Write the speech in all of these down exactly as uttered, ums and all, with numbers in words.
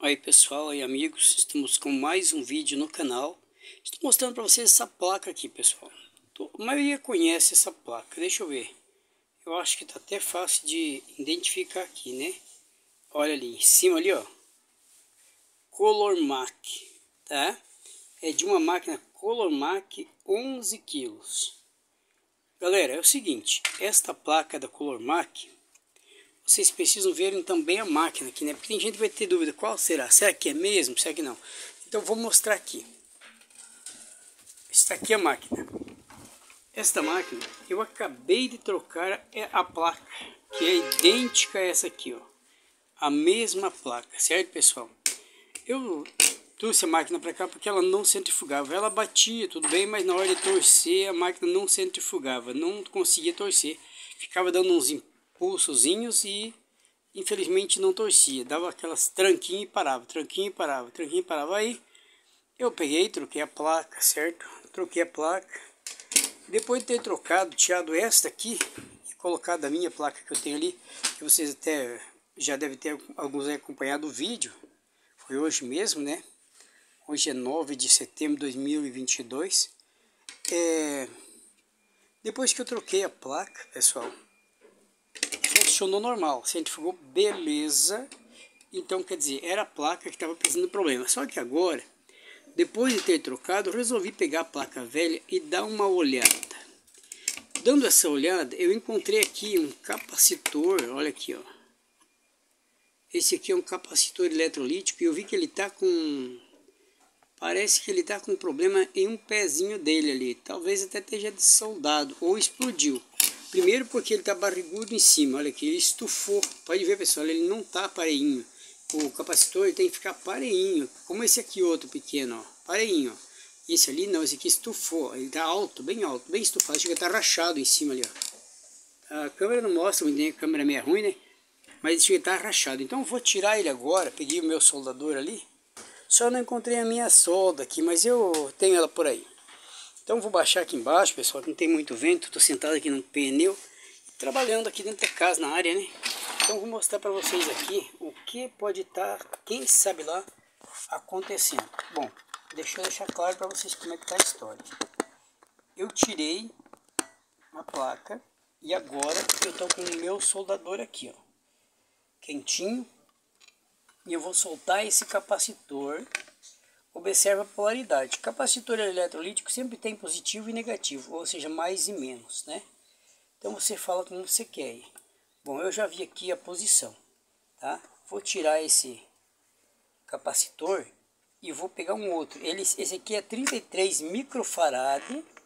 Oi pessoal e amigos, estamos com mais um vídeo no canal. Estou mostrando para vocês essa placa aqui, pessoal. A maioria conhece essa placa, deixa eu ver. Eu acho que está até fácil de identificar aqui, né? Olha ali, em cima ali, ó. Colormac, tá? É de uma máquina Colormac onze quilos. Galera, é o seguinte, esta placa da Colormac, vocês precisam ver também a máquina aqui, né? Porque tem gente que vai ter dúvida, qual será? Será que é mesmo? Será que não? Então vou mostrar aqui. Está aqui a máquina. Esta máquina, eu acabei de trocar a placa, que é idêntica a essa aqui, ó. A mesma placa, certo, pessoal? Eu trouxe a máquina para cá porque ela não centrifugava. Ela batia, tudo bem, mas na hora de torcer, a máquina não centrifugava. Não conseguia torcer. Ficava dando uns impulsozinhos e infelizmente não torcia. Dava aquelas tranquinhas e parava, tranquinha e parava, tranquinha e parava. Aí eu peguei, troquei a placa, certo? Troquei a placa. Depois de ter trocado, tirado esta aqui e colocado a minha placa que eu tenho ali, que vocês até já devem ter alguns acompanhado o vídeo. Foi hoje mesmo, né? Hoje é nove de setembro de dois mil e vinte e dois. É... Depois que eu troquei a placa, pessoal, funcionou normal, centrifugou beleza. Então, quer dizer, era a placa que estava apresentando problema. Só que agora, depois de ter trocado, eu resolvi pegar a placa velha e dar uma olhada. Dando essa olhada, eu encontrei aqui um capacitor, olha aqui, ó. Esse aqui é um capacitor eletrolítico e eu vi que ele está com... Parece que ele está com um problema em um pezinho dele ali. Talvez até esteja desoldado ou explodiu. Primeiro porque ele está barrigudo em cima, olha aqui, ele estufou. Pode ver, pessoal, ele não está pareinho. O capacitor tem que ficar pareinho, como esse aqui outro pequeno, ó, pareinho. Ó. Esse ali não, esse aqui estufou, ele está alto, bem alto, bem estufado, chega a estar rachado em cima ali, ó. A câmera não mostra muito bem, a câmera é meio ruim, né? Mas chega a estar rachado, então eu vou tirar ele agora, peguei o meu soldador ali. Só não encontrei a minha solda aqui, mas eu tenho ela por aí. Então vou baixar aqui embaixo, pessoal, que não tem muito vento, estou sentado aqui num pneu, trabalhando aqui dentro da casa, na área, né? Então vou mostrar para vocês aqui o que pode estar, quem sabe lá, acontecendo. Bom, deixa eu deixar claro para vocês como é que está a história. Eu tirei a placa e agora eu estou com o meu soldador aqui, ó, quentinho, e eu vou soltar esse capacitor. Observa a polaridade. Capacitor eletrolítico sempre tem positivo e negativo, ou seja, mais e menos, né? Então você fala como você quer. Bom, eu já vi aqui a posição, tá? Vou tirar esse capacitor e vou pegar um outro. Ele, esse aqui é trinta e três microfarad,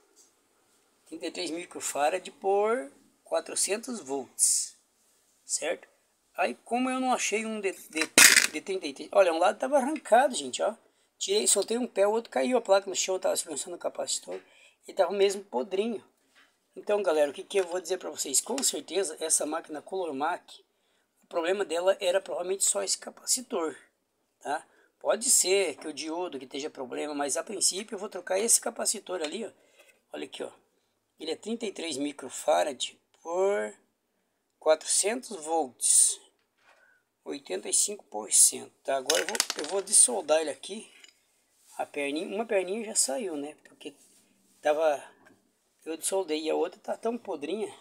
trinta e três microfarad por quatrocentos volts, certo? Aí como eu não achei um de, de, de trinta e três, olha, um lado estava arrancado, gente, ó. Tirei, soltei um pé, o outro caiu, a placa no chão, estava silenciando o capacitor, e estava mesmo podrinho. Então, galera, o que, que eu vou dizer para vocês? Com certeza, essa máquina Colormac, o problema dela era provavelmente só esse capacitor, tá? Pode ser que o diodo que esteja problema, mas a princípio eu vou trocar esse capacitor ali, ó. Olha aqui, ó. Ele é trinta e três microfarad por quatrocentos volts, oitenta e cinco por cento, tá? Agora eu vou, eu vou dessoldar ele aqui. A perninha, uma perninha já saiu, né? Porque tava, eu desoldei e a outra tá tão podrinha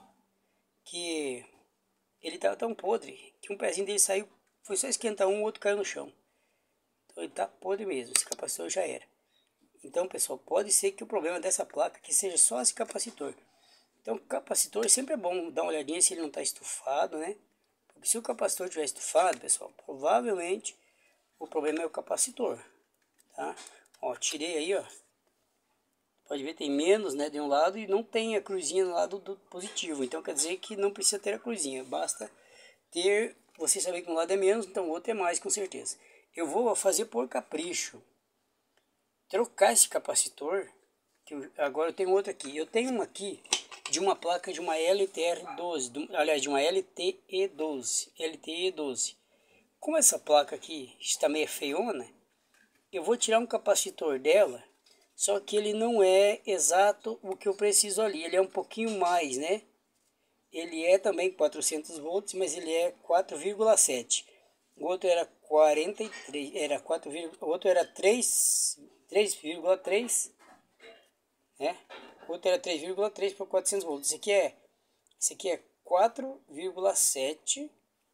que ele tava tão podre que um pezinho dele saiu, foi só esquentar um, o outro caiu no chão. Então ele tá podre mesmo, esse capacitor já era. Então, pessoal, pode ser que o problema dessa placa que seja só esse capacitor. Então, capacitor sempre é bom dar uma olhadinha se ele não tá estufado, né? Porque se o capacitor estiver estufado, pessoal, provavelmente o problema é o capacitor. Tá? Ó, tirei aí, ó. Pode ver, tem menos, né, de um lado e não tem a cruzinha no lado do positivo. Então quer dizer que não precisa ter a cruzinha, basta ter, você saber que um lado é menos, então o outro é mais, com certeza. Eu vou fazer por capricho, trocar esse capacitor, que eu, agora eu tenho outro aqui. Eu tenho um aqui de uma placa de uma L T R doze, do, aliás, de uma L T E doze, L T E doze. Como essa placa aqui está meio feiona, eu vou tirar um capacitor dela, só que ele não é exato o que eu preciso ali. Ele é um pouquinho mais, né? Ele é também quatrocentos volts, mas ele é quatro vírgula sete. O outro era quarenta e três, era quatro, o outro era três, três vírgula três, né? O outro era três vírgula três por quatrocentos volts. Esse aqui é, esse aqui é quatro vírgula sete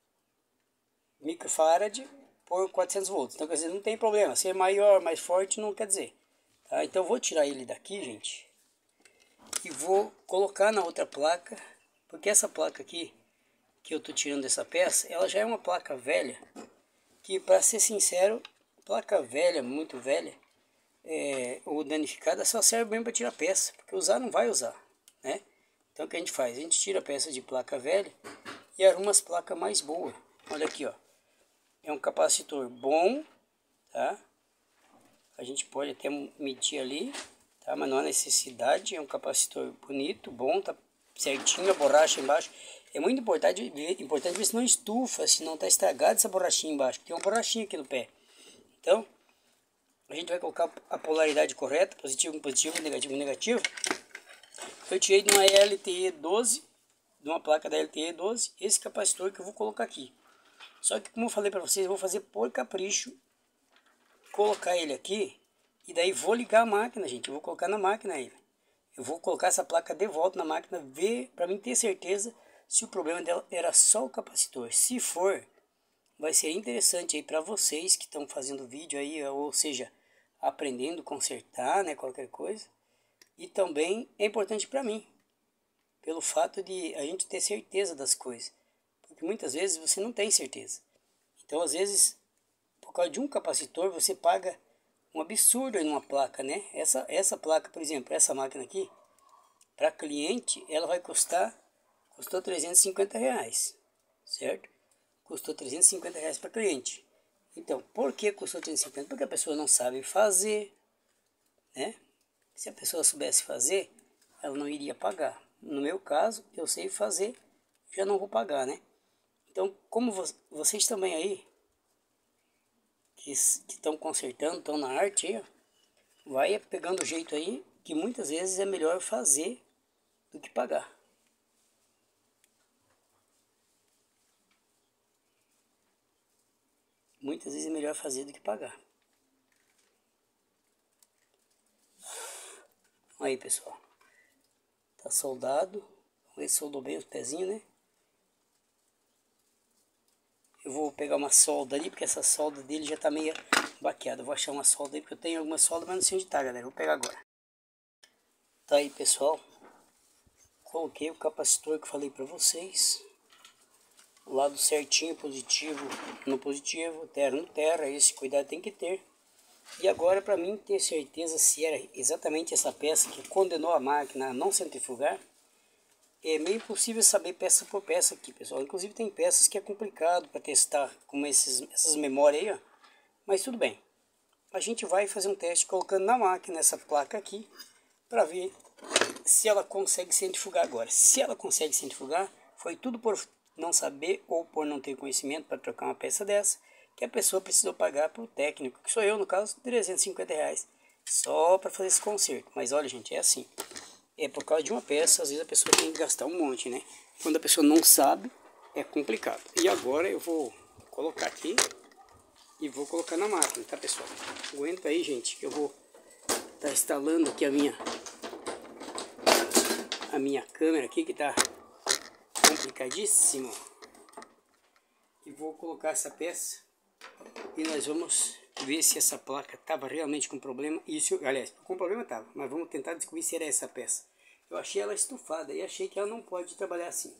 microfarad por quatrocentos volts. Então, quer dizer, não tem problema. Ser maior, mais forte, não quer dizer. Tá? Então, eu vou tirar ele daqui, gente. E vou colocar na outra placa. Porque essa placa aqui, que eu tô tirando dessa peça, ela já é uma placa velha. Que, para ser sincero, placa velha, muito velha, é, ou danificada, só serve bem para tirar peça. Porque usar não vai usar, né? Então, o que a gente faz? A gente tira a peça de placa velha e arruma as placas mais boas. Olha aqui, ó. É um capacitor bom, tá? A gente pode até medir ali, tá? Mas não há necessidade. É um capacitor bonito, bom, tá certinho a borracha embaixo. É muito importante, importante ver se não estufa, se não tá estragada essa borrachinha embaixo. Tem uma borrachinha aqui no pé. Então, a gente vai colocar a polaridade correta, positivo com positivo, negativo com negativo. Eu tirei de uma L T E doze, de uma placa da L T E doze, esse capacitor que eu vou colocar aqui. Só que, como eu falei para vocês, eu vou fazer por capricho, colocar ele aqui, e daí vou ligar a máquina, gente. Eu vou colocar na máquina ele. Eu vou colocar essa placa de volta na máquina, ver, para mim ter certeza se o problema dela era só o capacitor. Se for, vai ser interessante aí para vocês que estão fazendo vídeo aí, ou seja, aprendendo a consertar, né, qualquer coisa. E também é importante para mim, pelo fato de a gente ter certeza das coisas. Porque muitas vezes você não tem certeza. Então, às vezes, por causa de um capacitor, você paga um absurdo em uma placa, né? Essa, essa placa, por exemplo, essa máquina aqui, para cliente, ela vai custar, custou trezentos e cinquenta reais, certo? Custou trezentos e cinquenta reais para cliente. Então, por que custou trezentos e cinquenta? Porque a pessoa não sabe fazer, né? Se a pessoa soubesse fazer, ela não iria pagar. No meu caso, eu sei fazer, já não vou pagar, né? Então, como vo vocês também aí, que estão consertando, estão na arte aí, ó, vai pegando o jeito aí, que muitas vezes é melhor fazer do que pagar. Muitas vezes é melhor fazer do que pagar. Aí, pessoal. Tá soldado. Vamos ver se soldou bem os pezinhos, né? Eu vou pegar uma solda ali, porque essa solda dele já tá meio baqueada. Eu vou achar uma solda aí, porque eu tenho alguma solda, mas não sei onde tá, galera. Vou pegar agora. Tá aí, pessoal. Coloquei o capacitor que eu falei pra vocês. O lado certinho, positivo no positivo, terra no terra. Esse cuidado tem que ter. E agora, para mim ter certeza se era exatamente essa peça que condenou a máquina a não centrifugar, é meio impossível saber peça por peça aqui, pessoal. Inclusive tem peças que é complicado para testar, como esses, essas memórias aí, ó. Mas tudo bem. A gente vai fazer um teste colocando na máquina essa placa aqui, para ver se ela consegue centrifugar agora. Se ela consegue centrifugar, foi tudo por não saber ou por não ter conhecimento para trocar uma peça dessa, que a pessoa precisou pagar para o técnico, que sou eu no caso, trezentos e cinquenta reais, só para fazer esse conserto. Mas olha, gente, é assim. É por causa de uma peça, às vezes a pessoa tem que gastar um monte, né? Quando a pessoa não sabe, é complicado. E agora eu vou colocar aqui e vou colocar na máquina, tá, pessoal? Aguenta aí, gente, que eu vou estar tá instalando aqui a minha a minha câmera aqui, que tá complicadíssimo. E vou colocar essa peça e nós vamos ver se essa placa estava realmente com problema. Isso, aliás, com problema estava, mas vamos tentar descobrir se era essa peça. Eu achei ela estufada e achei que ela não pode trabalhar assim.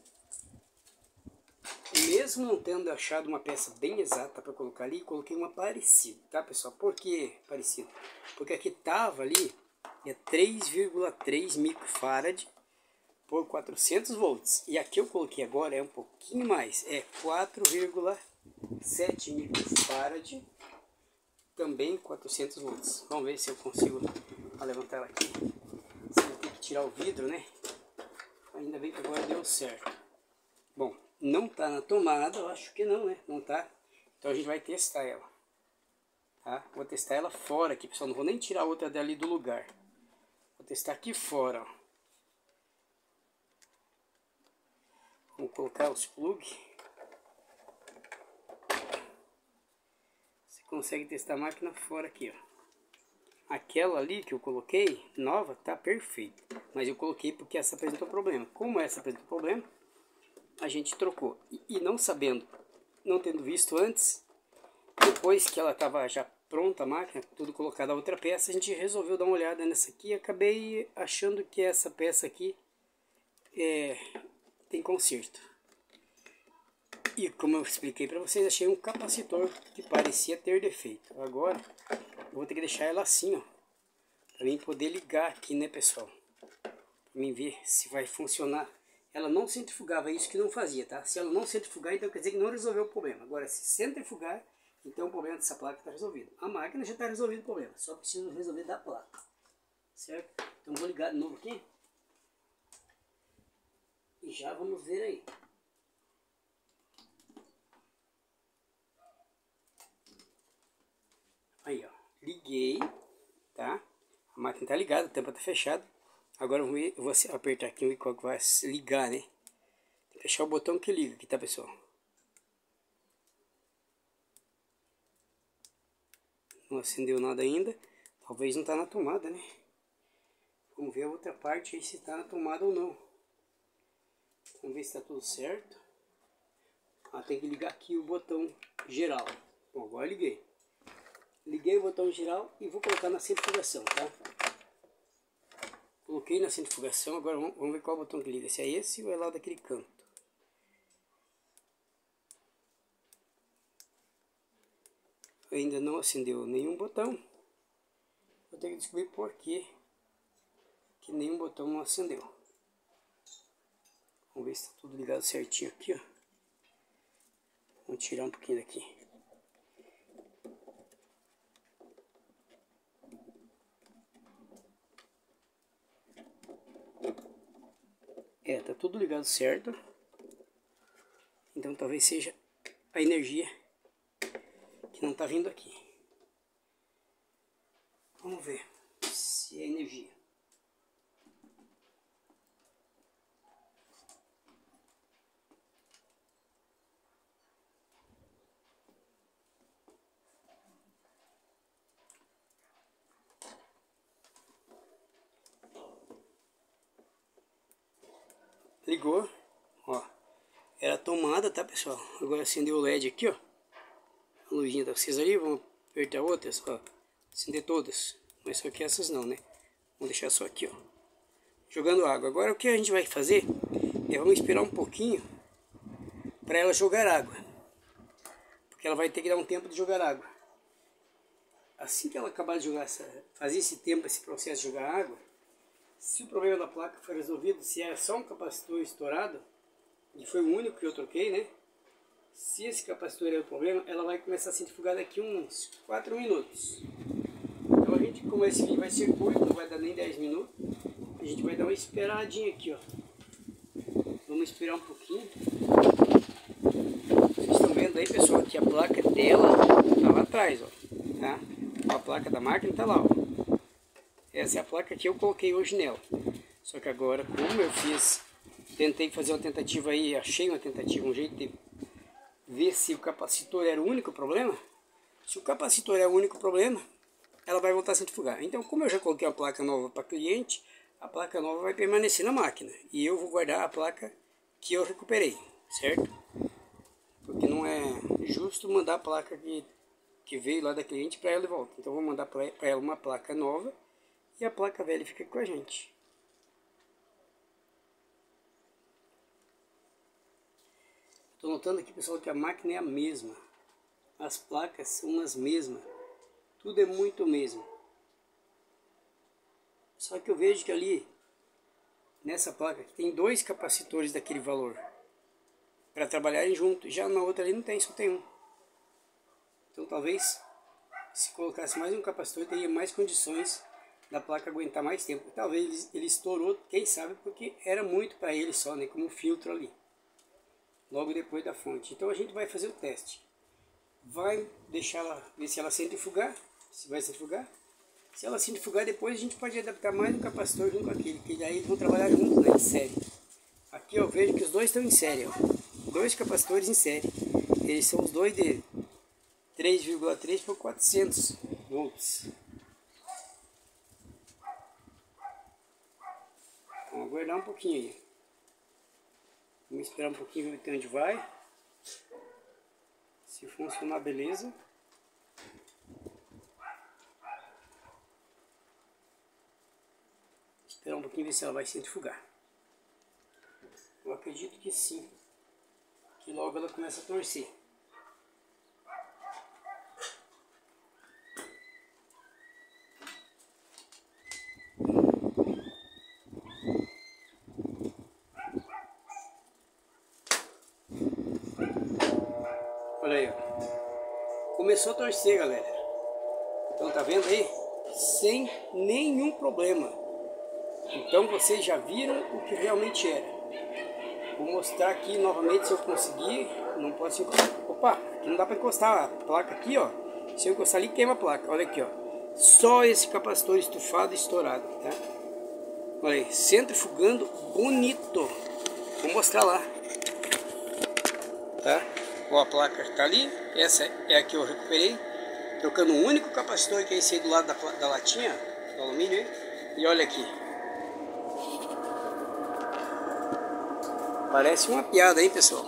Mesmo não tendo achado uma peça bem exata para colocar ali, coloquei uma parecida, tá, pessoal? Por que parecida? Porque aqui tava ali é três vírgula três microfarad por quatrocentos volts. E aqui eu coloquei agora é um pouquinho mais, é quatro vírgula sete microfarad, também quatrocentos volts. Vamos ver se eu consigo levantar ela aqui. Você vai ter que tirar o vidro, né? Ainda bem que agora deu certo. Bom, não tá na tomada, eu acho que não, né? Não tá. Então a gente vai testar ela. Tá? Vou testar ela fora aqui, pessoal. Não vou nem tirar a outra dali do lugar. Vou testar aqui fora, ó. Vamos colocar os plugs. consegue testar a máquina fora aqui, ó. Aquela ali que eu coloquei, nova, tá perfeita. Mas eu coloquei porque essa apresentou problema. Como essa apresentou problema, a gente trocou. E, e não sabendo, não tendo visto antes, depois que ela estava já pronta a máquina, tudo colocado a outra peça, a gente resolveu dar uma olhada nessa aqui e acabei achando que essa peça aqui é, tem conserto. E como eu expliquei para vocês, achei um capacitor que parecia ter defeito. Agora eu vou ter que deixar ela assim, ó, para mim poder ligar aqui, né, pessoal? Para mim ver se vai funcionar. Ela não centrifugava, isso que não fazia, tá? Se ela não centrifugar, então quer dizer que não resolveu o problema. Agora, se centrifugar, então o problema dessa placa está resolvido. A máquina já está resolvido o problema, só preciso resolver da placa, certo? Então vou ligar de novo aqui e já vamos ver aí. Aí, ó, liguei, tá? A máquina tá ligada, a tampa tá fechada. Agora eu vou, eu vou apertar aqui o qual que vai ligar, né? Fechar o botão que liga aqui, tá, pessoal? Não acendeu nada ainda. Talvez não tá na tomada, né? Vamos ver a outra parte aí se tá na tomada ou não. Vamos ver se tá tudo certo. Ah, tem que ligar aqui o botão geral. Bom, agora eu liguei. Liguei o botão geral e vou colocar na centrifugação, tá? Coloquei na centrifugação, agora vamos ver qual botão que liga. Se é esse ou é lá daquele canto. Ainda não acendeu nenhum botão. Vou ter que descobrir por que que nenhum botão não acendeu. Vamos ver se está tudo ligado certinho aqui, ó. Vamos tirar um pouquinho daqui. É, tá tudo ligado certo. Então talvez seja a energia que não tá vindo aqui. Vamos ver se é energia. Ligou, ó, era tomada, tá, pessoal? Agora acendeu o L E D aqui, ó. A luzinha tá acesa ali, vamos apertar outras, ó. Acender todas, mas só que essas não, né? Vamos deixar só aqui, ó. Jogando água. Agora o que a gente vai fazer é vamos esperar um pouquinho para ela jogar água. Porque ela vai ter que dar um tempo de jogar água. Assim que ela acabar de jogar, essa, fazer esse tempo, esse processo de jogar água, se o problema da placa for resolvido, se é só um capacitor estourado, e foi o único que eu troquei, né? Se esse capacitor é o problema, ela vai começar a centrifugar daqui uns quatro minutos. Então a gente, como esse vídeo vai ser curto, não vai dar nem dez minutos, a gente vai dar uma esperadinha aqui, ó. Vamos esperar um pouquinho. Vocês estão vendo aí, pessoal, que a placa dela tá lá atrás, ó. Tá? A placa da máquina tá lá, ó. Essa é a placa que eu coloquei hoje nela. Só que agora, como eu fiz, tentei fazer uma tentativa aí, achei uma tentativa, um jeito de ver se o capacitor era o único problema. Se o capacitor é o único problema, ela vai voltar a centrifugar. Então, como eu já coloquei uma placa nova para cliente, a placa nova vai permanecer na máquina. E eu vou guardar a placa que eu recuperei, certo? Porque não é justo mandar a placa que, que veio lá da cliente para ela de volta. Então, eu vou mandar para ela uma placa nova. E a placa velha fica com a gente. Estou notando aqui, pessoal, que a máquina é a mesma. As placas são as mesmas. Tudo é muito o mesmo. Só que eu vejo que ali, nessa placa, tem dois capacitores daquele valor. Para trabalharem junto. Já na outra ali não tem, só tem um. Então talvez, se colocasse mais um capacitor, teria mais condições da placa aguentar mais tempo. Talvez ele, ele estourou, quem sabe, porque era muito para ele só, né, como filtro ali, logo depois da fonte. Então a gente vai fazer o teste. Vai deixar ela, ver se ela centrifugar, se vai centrifugar. Se ela centrifugar, depois a gente pode adaptar mais um capacitor junto com aquele, que aí eles vão trabalhar juntos, né, em série. Aqui eu vejo que os dois estão em série, ó. Dois capacitores em série. Eles são os dois de três vírgula três por quatrocentos volts. Vamos aguardar um pouquinho aí. Vamos esperar um pouquinho ver até onde vai. Se funcionar, beleza. Esperar um pouquinho ver se ela vai centrifugar. Eu acredito que sim. Que logo ela começa a torcer. Olha aí, ó. Começou a torcer, galera. Então tá vendo aí? Sem nenhum problema. Então vocês já viram o que realmente era. Vou mostrar aqui novamente se eu conseguir. Não posso encostar. Opa, aqui não dá para encostar a placa aqui, ó. Se eu encostar ali, queima a placa. Olha aqui, ó. Só esse capacitor estufado e estourado, tá? Olha aí, centrifugando bonito. Vou mostrar lá. Tá? Ó, a placa está ali. Essa é a que eu recuperei. Trocando um único capacitor, que é esse aí do lado da, da latinha, do alumínio aí. E olha aqui. Parece uma piada, hein, pessoal?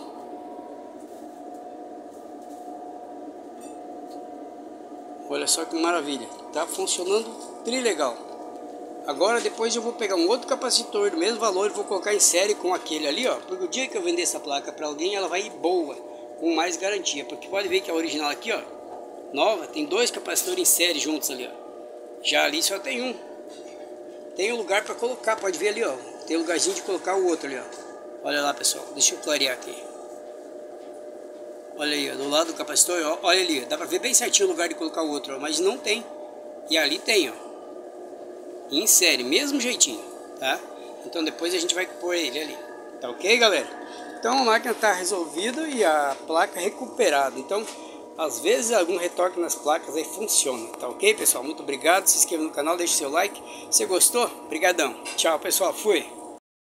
Olha só que maravilha. Tá funcionando trilegal. Agora depois eu vou pegar um outro capacitor do mesmo valor e vou colocar em série com aquele ali, ó. Porque o dia que eu vender essa placa para alguém, ela vai ir boa, com mais garantia. Porque pode ver que a original aqui, ó, nova, tem dois capacitores em série juntos ali, ó. Já ali só tem um. Tem um lugar para colocar, pode ver ali, ó. Tem lugarzinho de colocar o outro ali, ó. Olha lá, pessoal, deixa eu clarear aqui. Olha aí, ó, do lado do capacitor, ó, olha ali, dá pra ver bem certinho o lugar de colocar o outro, ó, mas não tem. E ali tem, ó, em série, mesmo jeitinho, tá? Então depois a gente vai pôr ele ali, tá ok, galera? Então a máquina tá resolvida e a placa recuperada. Então, às vezes algum retoque nas placas aí funciona, tá ok, pessoal? Muito obrigado, se inscreva no canal, deixe seu like. Se gostou, brigadão. Tchau, pessoal, fui!